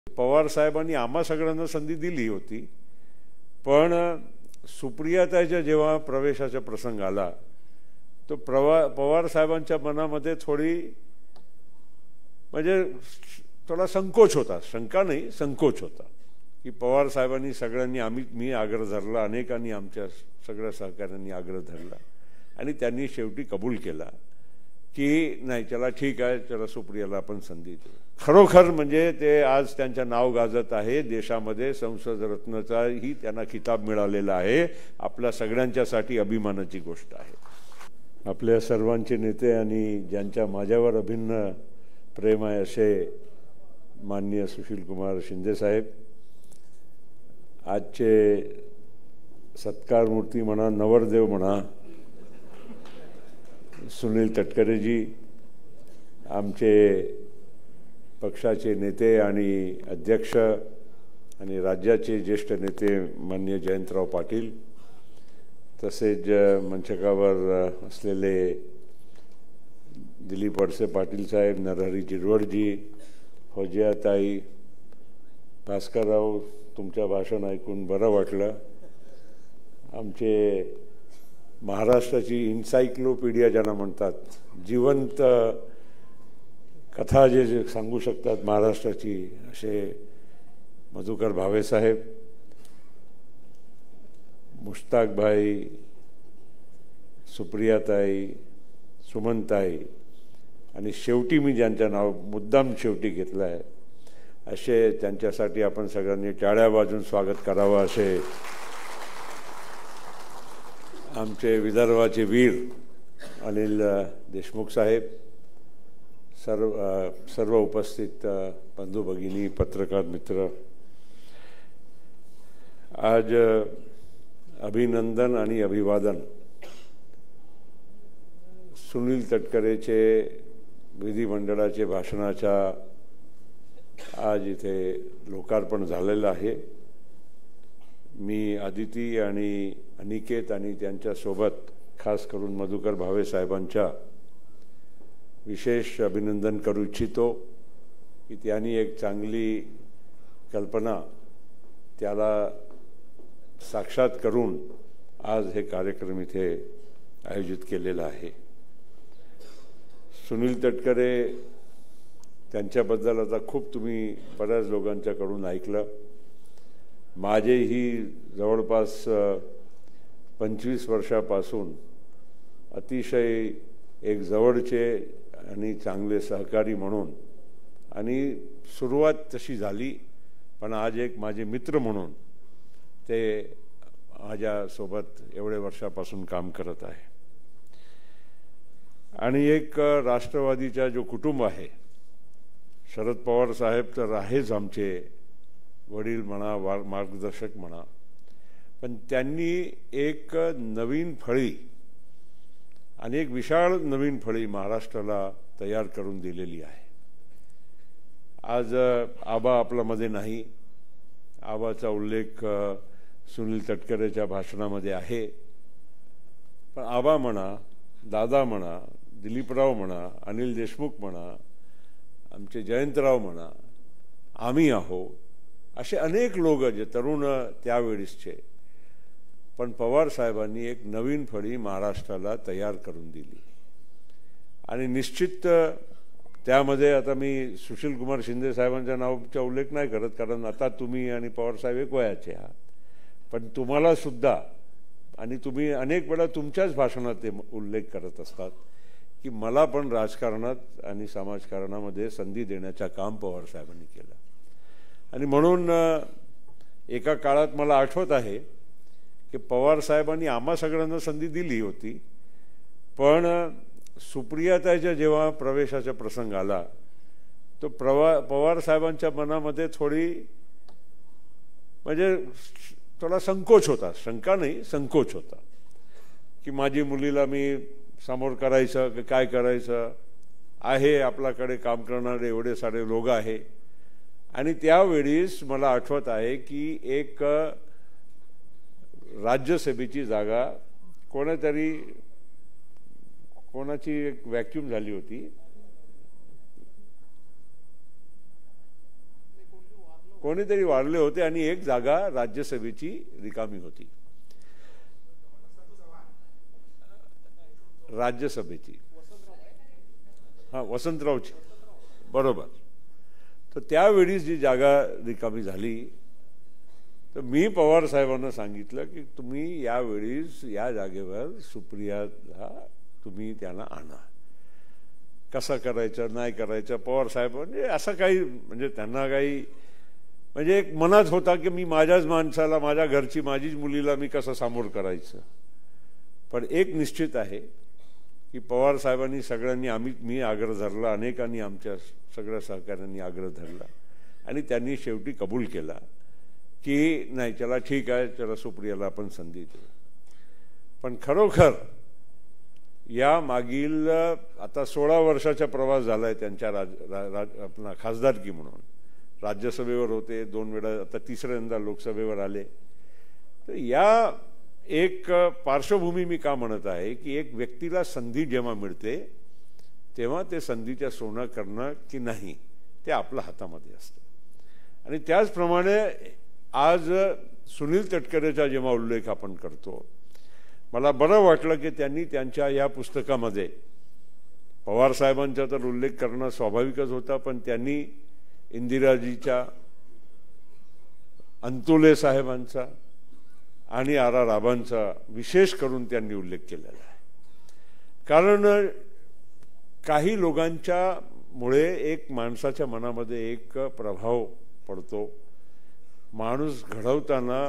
पवार साहेबांनी आम्हा सगळ्यांना संधी दिली होती, पण सुप्रियाताईच्या जेव्हा प्रवेशाचा प्रसंग आला तो पवार साहेबांच्या मनामध्ये थोडी म्हणजे थोडा संकोच होता, शंका नाही संकोच होता की पवार साहेबांनी सगळ्यांनी मी आग्रह धरला, अनेकांनी आमच्या सगळ्या सहकाऱ्यांनी आग्रह धरला आणि त्यांनी शेवटी कबूल केला की नाही चला ठीक आहे, चला सुप्रियाला आपण संधी देऊ. खरोखर म्हणजे ते आज त्यांचं नाव गाजत आहे देशामध्ये, संसद रत्नचाही त्यांना खिताब मिळालेला आहे. आपल्या सगळ्यांच्यासाठी अभिमानाची गोष्ट आहे. आपल्या सर्वांचे नेते आणि ज्यांच्या माझ्यावर अभिन्न प्रेम आहे असे माननीय सुशीलकुमार शिंदे साहेब, आजचे सत्कारमूर्ती म्हणा, नवरदेव म्हणा, सुनील तटकरेजी, आमचे पक्षाचे नेते आणि अध्यक्ष आणि राज्याचे ज्येष्ठ नेते माननीय जयंतराव पाटील, तसेच मंचकावर असलेले दिलीप वळसे पाटील साहेब, नरहरी जिरवडजी, फौजियाताई, भास्करराव, तुमचं भाषण ऐकून बरं वाटलं. आमचे महाराष्ट्राची इन्सायक्लोपीडिया ज्यांना म्हणतात, जिवंत कथा जे सांगू शकतात महाराष्ट्राची, असे मधुकर भावे साहेब, मुश्ताक भाई, सुप्रियाताई, सुमनताई आणि शेवटी मी ज्यांचं नाव मुद्दाम शेवटी घेतलं आहे असे त्यांच्यासाठी आपण सगळ्यांनी टाळ्या वाजवून स्वागत करावं. असे आमचे विदर्भाचे वीर अनिल देशमुख साहेब, सर्व उपस्थित बंधू भगिनी, पत्रकार मित्र, आज अभिनंदन आणि अभिवादन सुनील तटकरेचे विधिमंडळाचे भाषणाचा आज इथे लोकार्पण झालेलं आहे. मी आदिती आणि अनिकेत आणि त्यांच्यासोबत खास करून मधुकर भावे साहेबांच्या विशेष अभिनंदन करू इच्छितो की त्यांनी एक चांगली कल्पना त्याला साक्षात करून आज हे कार्यक्रम इथे आयोजित केलेला आहे. सुनील तटकरे त्यांच्याबद्दल आता खूप तुम्ही बऱ्याच लोकांच्याकडून ऐकलं. माझेही जवळपास 25 वर्षापासून अतिशय एक जवळचे आणि चांगले सहकारी म्हणून, आणि सुरुवात तशी झाली, पण आज एक माझे मित्र म्हणून ते माझ्यासोबत एवढे वर्षापासून काम करत आहे. आणि एक राष्ट्रवादीचा जो कुटुंब आहे, शरद पवार साहेब तर आहेच आमचे वडील म्हणा, मार्गदर्शक म्हणा, पण त्यांनी एक नवीन फळी आणि एक विशाळ नवीन फळी महाराष्ट्राला तयार करून दिलेली आहे. आज आबा आपल्यामध्ये नाही, आबाचा उल्लेख सुनील तटकरेच्या भाषणामध्ये आहे, पण आबा म्हणा, दादा म्हणा, दिलीपराव म्हणा, अनिल देशमुख म्हणा, आमचे जयंतराव म्हणा, आम्ही आहो, असे अनेक लोक जे तरुण त्यावेळीसचे, पण पवार साहेबांनी एक नवीन फळी महाराष्ट्राला तयार करून दिली. आणि निश्चित त्यामध्ये आता मी सुशीलकुमार शिंदे साहेबांच्या नावाचा उल्लेख नाही करत, कारण आता तुम्ही आणि पवार साहेब एक वयाचे आहात, पण तुम्हाला सुद्धा, आणि तुम्ही अनेक वेळा तुमच्याच भाषणात ते उल्लेख करत असतात की मला पण राजकारणात आणि समाजकारणामध्ये संधी देण्याचं काम पवार साहेबांनी केलं. आणि म्हणून एका काळात मला आठवत आहे की पवार साहेबांनी आम्हा सगळ्यांना संधी दिली होती, पण सुप्रियाताईच्या जेव्हा प्रवेशाचा प्रसंग आला तो पवार साहेबांच्या मनामध्ये थोडी म्हणजे थोडा संकोच होता, शंका नाही संकोच होता की माझी मुलीला मी समोर करायचं की काय करायचं आहे, आपल्याकडे काम करणारे एवढे सारे लोक आहे. आणि त्यावेळीस मला आठवत आहे की एक राज्यसभेची जागा कोणाची एक व्हॅक्यूम झाली होती, कोणीतरी वारले होते आणि एक जागा राज्यसभेची रिकामी होती, राज्यसभेची. हां, वसंतरावची, बरोबर. तर त्यावेळी जी जागा रिकामी झाली तर मी पवार साहेबांना सांगितलं की तुम्ही यावेळीस या जागेवर सुप्रियाला तुम्ही त्यांना आणा. कसं करायचं नाही करायचं पवार साहेब म्हणजे असं काही म्हणजे त्यांना काही म्हणजे एक मनात होता की मी माझ्याच माणसाला, माझ्या घरची, माझीच मुलीला मी कसं सामोर करायचं. पण एक निश्चित आहे की पवार साहेबांनी सगळ्यांनी मी आग्रह धरला, अनेकांनी आमच्या सगळ्या सहकाऱ्यांनी आग्रह धरला आणि त्यांनी शेवटी कबूल केला की नाही चला ठीक आहे, चला सुप्रियाला आपण संधी देऊ. पण खरोखर या मागील आता 16 वर्षाचा प्रवास झाला आहे त्यांच्या आपला खासदारकी म्हणून. राज्यसभेवर होते 2 वेळा, आता तिसऱ्यांदा लोकसभेवर आले. तर या एक पार्श्वभूमी मी का म्हणत आहे की एक व्यक्तीला संधी जेव्हा मिळते तेव्हा ते संधीच्या सोनं करणं की नाही ते आपल्या हातामध्ये असतं. आणि त्याचप्रमाणे आज सुनील तटकरेचा जेव्हा उल्लेख आपण करतो, मला बरं वाटलं की त्यांनी त्यांच्या या पुस्तकामध्ये पवार साहेबांचा तर उल्लेख करणं स्वाभाविकच होता, पण त्यांनी इंदिराजीच्या, अंतुले साहेबांचा आणि आर.आर. आबांचा विशेष करून त्यांनी उल्लेख केलेला आहे. कारण काही लोकांच्या मुळे एक माणसाच्या मनामध्ये एक प्रभाव पडतो. माणूस घडवताना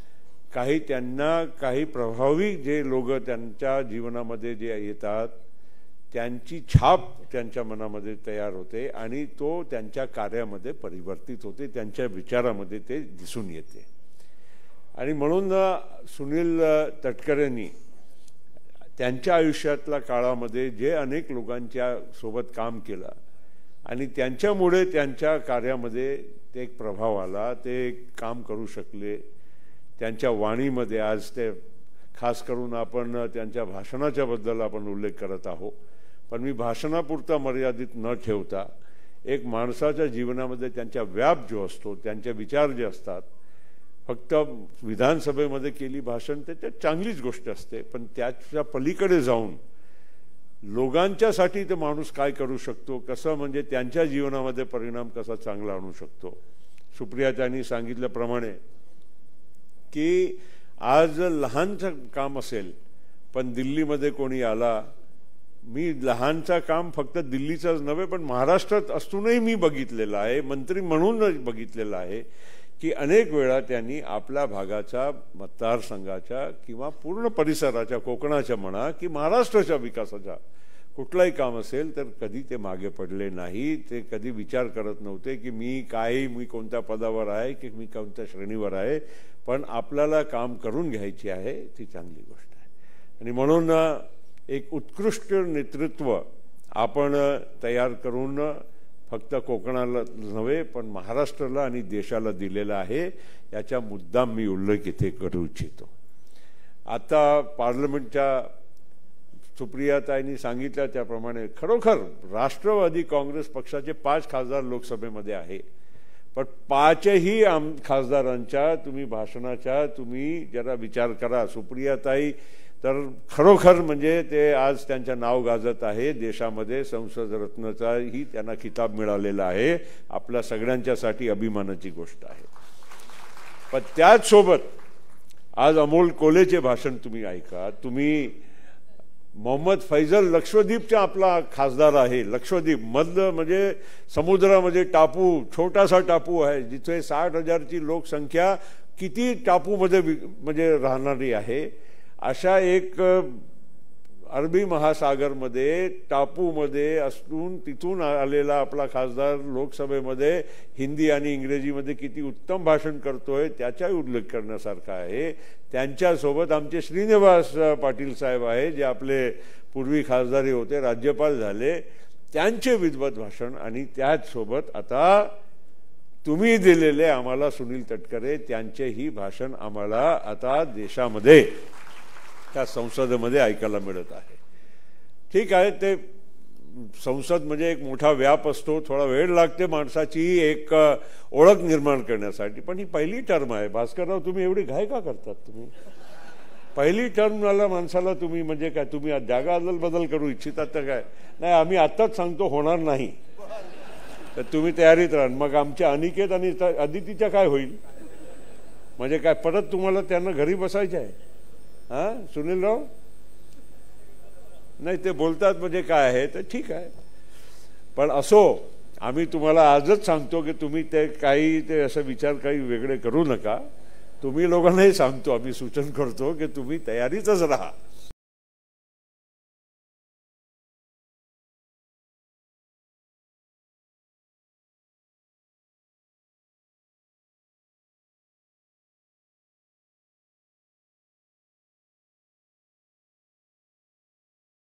त्यांना काही प्रभावी जे लोक त्यांच्या जीवनामध्ये जे येतात त्यांची छाप त्यांच्या मनामध्ये तयार होते आणि तो त्यांच्या कार्यामध्ये परिवर्तित होते, त्यांच्या विचारामध्ये ते दिसून येते. आणि म्हणून सुनील तटकरेंनी त्यांच्या आयुष्यातल्या काळामध्ये जे अनेक लोकांच्या सोबत काम केलं आणि त्यांच्यामुळे त्यांच्या कार्यामध्ये ते एक प्रभाव आला, ते एक काम करू शकले. त्यांच्या वाणीमध्ये आज ते खास करून आपण त्यांच्या भाषणाच्या बद्दल आपण उल्लेख करत आहोत, पण मी भाषणापुरता मर्यादित न ठेवता एक माणसाच्या जीवनामध्ये त्यांचा व्याप जो असतो, त्यांचे विचार जे असतात, फक्त विधानसभेमध्ये केली भाषण त्याच्यात चांगलीच गोष्ट असते, पण त्याच्या पलीकडे जाऊन लोकांच्यासाठी ते माणूस काय करू शकतो, कसं म्हणजे त्यांच्या जीवनामध्ये परिणाम कसा चांगला आणू शकतो. सुप्रिया त्यांनी सांगितल्याप्रमाणे की आज लहानचं काम असेल पण दिल्लीमध्ये कोणी आला, मी लहानचं काम फक्त दिल्लीचंच नव्हे पण महाराष्ट्रात असूनही मी बघितलेलं आहे, मंत्री म्हणून बघितलेलं आहे की अनेक वेळा त्यांनी आपल्या भागाच्या, मतदारसंघाच्या किंवा पूर्ण परिसराच्या, कोकणाच्या म्हणा की महाराष्ट्राच्या विकासाच्या कुठलाही काम असेल तर कधी ते मागे पडले नाही. ते कधी विचार करत नव्हते की मी कोणत्या पदावर आहे की मी कोणत्या श्रेणीवर आहे, पण आपल्याला काम करून घ्यायची आहे ती चांगली गोष्ट आहे. आणि म्हणून एक उत्कृष्ट नेतृत्व आपण तयार करून फक्त कोकणाला नव्हे पण महाराष्ट्राला आणि देशाला दिलेला आहे, याचा मुद्दाम मी उल्लेख इथे करू इच्छितो. आता पार्लमेंटच्या सुप्रियाताईंनी सांगितलं त्याप्रमाणे खरोखर राष्ट्रवादी काँग्रेस पक्षाचे 5 खासदार लोकसभेमध्ये आहे, पण 5ही खासदारांच्या तुम्ही भाषणाच्या तुम्ही जरा विचार करा. सुप्रियाताई तर खरोखर म्हणजे ते आज त्यांचं नाव गाजत आहे देशामध्ये, संसद रत्नचाही त्यांना खिताब मिळालेला आहे, आपल्या सगळ्यांच्यासाठी अभिमानाची गोष्ट आहे. पण त्याच सोबत आज अमोल कोल्हेचे भाषण तुम्ही ऐका. तुम्ही मोहम्मद फैजल लक्षद्वीपचा आपला खासदार आहे. लक्षद्वीप मधलं म्हणजे समुद्रामध्ये टापू, छोटासा टापू आहे जिथे 60,000ची लोकसंख्या किती टापूमध्ये म्हणजे राहणारी आहे. अशा एक अरबी महासागरमध्ये टापूमध्ये असून तिथून आलेला आपला खासदार लोकसभेमध्ये हिंदी आणि इंग्रजीमध्ये किती उत्तम भाषण करतोय त्याचाही उल्लेख करण्यासारखा आहे. त्यांच्यासोबत आमचे श्रीनिवास पाटील साहेब आहे जे आपले पूर्वी खासदारी होते, राज्यपाल झाले, त्यांचे विद्वत भाषण आणि त्याचसोबत आता तुम्ही दिलेले आम्हाला सुनील तटकरे त्यांचेही भाषण आम्हाला आता देशामध्ये त्या संसदेमध्ये ऐकायला मिळत आहे. ठीक आहे, ते संसद म्हणजे एक मोठा व्याप असतो, थोडा वेळ लागते माणसाची एक ओळख निर्माण करण्यासाठी. पण ही पहिली टर्म आहे. भास्करराव, तुम्ही एवढी घाई का करतात? तुम्ही पहिली टर्मला माणसाला तुम्ही म्हणजे काय, तुम्ही जागा अदल करू इच्छितात तर काय? नाही, आम्ही आत्ताच सांगतो होणार नाही, तर तुम्ही तयारीत राहा. मग आमच्या अनिकेत आणि अदितीच्या काय होईल? म्हणजे काय परत तुम्हाला त्यांना घरी बसायचे आहे? हां सुनीलराव, नाही ते बोलतात म्हणजे काय आहे तर ठीक आहे. पण असो, आम्ही तुम्हाला आजच सांगतो की तुम्ही ते काही ते असं विचार काही वेगळे करू नका. तुम्ही लोकांनाही सांगतो, आम्ही सूचन करतो की तुम्ही तयारीतच राहा.